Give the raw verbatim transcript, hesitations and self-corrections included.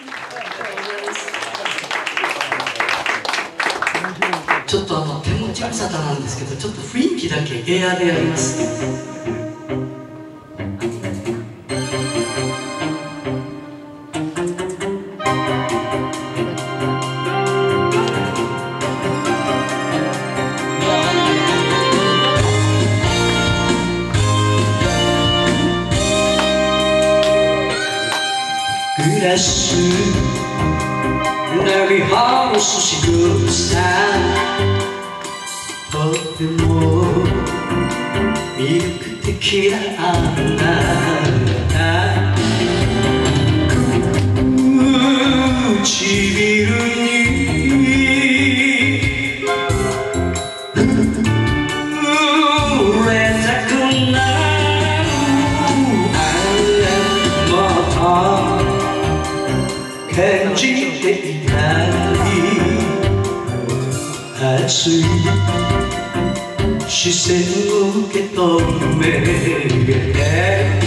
ちょっとあの手持ち無沙汰なんですけど、ちょっと雰囲気だけエアでやります。グラスなりハウスしぐさ、とても魅力的なあなた、唇に触れたくなる、あなた感じていたい熱い視線を受け止めて